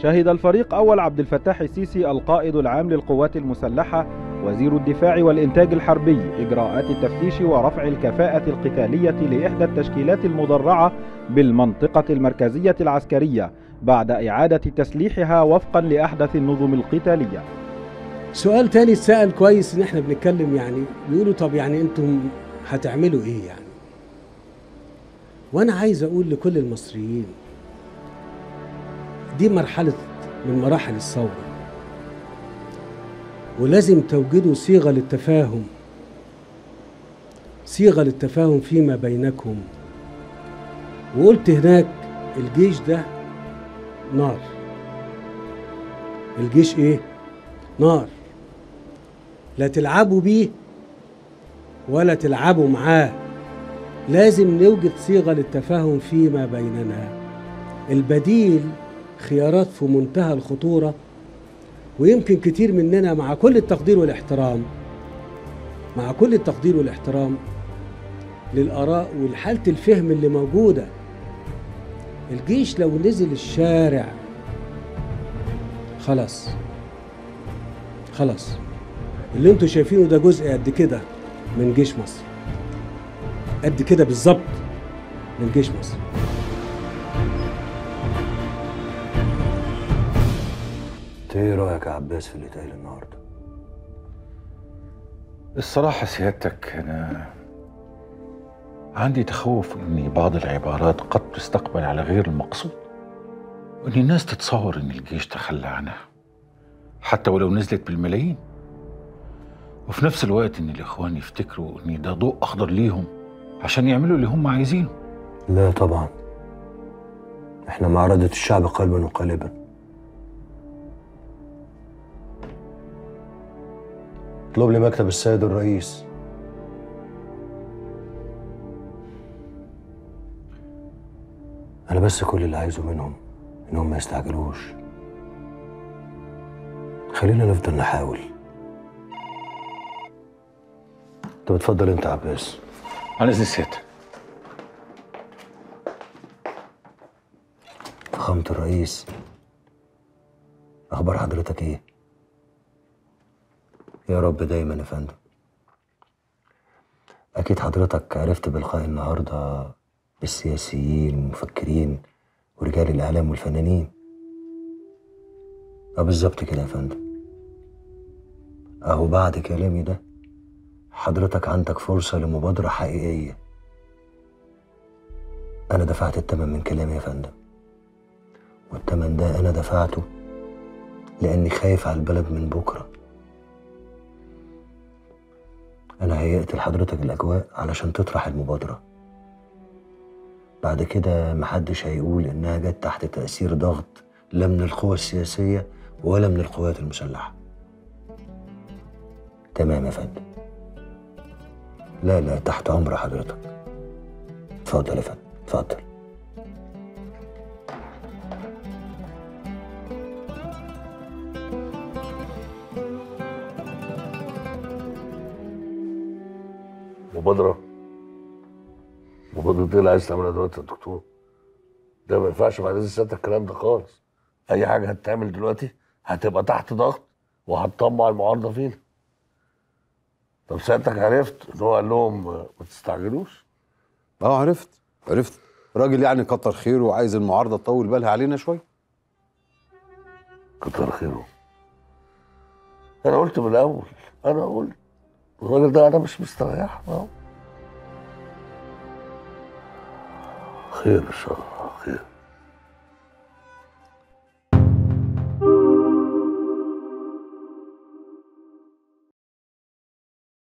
شهد الفريق أول عبد الفتاح السيسي القائد العام للقوات المسلحة وزير الدفاع والإنتاج الحربي إجراءات التفتيش ورفع الكفاءة القتالية لإحدى التشكيلات المدرعة بالمنطقة المركزية العسكرية بعد إعادة تسليحها وفقا لأحدث النظم القتالية. سؤال تاني اتسأل كويس ان احنا بنتكلم، يعني بيقولوا طب يعني انتم هتعملوا ايه يعني؟ وانا عايز اقول لكل المصريين دي مرحلة من مراحل الثورة، ولازم توجدوا صيغة للتفاهم، صيغة للتفاهم فيما بينكم. وقلت هناك الجيش ده نار. الجيش ايه؟ نار، لا تلعبوا بيه ولا تلعبوا معاه. لازم نوجد صيغة للتفاهم فيما بيننا. البديل خيارات في منتهى الخطورة، ويمكن كتير مننا مع كل التقدير والإحترام، مع كل التقدير والإحترام للآراء والحالة الفهم اللي موجودة، الجيش لو نزل الشارع خلاص اللي انتوا شايفينه ده جزء قد كده من جيش مصر، قد كده بالظبط من جيش مصر. ايه رأيك يا عباس في اللي اتقال النهارده؟ الصراحة سيادتك أنا عندي تخوف إن بعض العبارات قد تستقبل على غير المقصود، وإن الناس تتصور إن الجيش تخلى عنها حتى ولو نزلت بالملايين، وفي نفس الوقت إن الإخوان يفتكروا إن ده ضوء أخضر ليهم عشان يعملوا اللي هم عايزينه. لا طبعا، احنا مع إرادة الشعب قلبا وقالبا. اطلب لي مكتب السيد الرئيس. أنا بس كل اللي عايزه منهم إنهم ما يستعجلوش. خلينا نفضل نحاول. طب اتفضل أنت يا عباس. عن إذن سيادتك. فخامة الرئيس، أخبار حضرتك إيه؟ يا رب دايما يا فندم. أكيد حضرتك عرفت بلقاء النهارده السياسيين والمفكرين ورجال الإعلام والفنانين. بالظبط كده يا فندم. أهو بعد كلامي ده حضرتك عندك فرصة لمبادرة حقيقية. أنا دفعت الثمن من كلامي يا فندم، والثمن ده أنا دفعته لأني خايف على البلد من بكرة. أنا هيأت لحضرتك الأجواء علشان تطرح المبادرة. بعد كده محدش هيقول إنها جت تحت تأثير ضغط لا من القوى السياسية ولا من القوات المسلحة. تمام يا فندم. لا تحت أمر حضرتك. اتفضل يا فندم، اتفضل. مبادرة ايه اللي عايز تعملها دلوقتي يا دكتور؟ ده ما ينفعش بعد اذن سيادتك الكلام ده خالص. اي حاجه هتتعمل دلوقتي هتبقى تحت ضغط وهتطمع المعارضه فينا. طب سيادتك عرفت ان هو قال لهم ما تستعجلوش؟ عرفت راجل يعني كتر خيره وعايز المعارضه تطول بالها علينا شويه. كتر خيره. انا قلت من الاول، الراجل ده انا مش مستريح معاه. خير ان شاء الله، خير.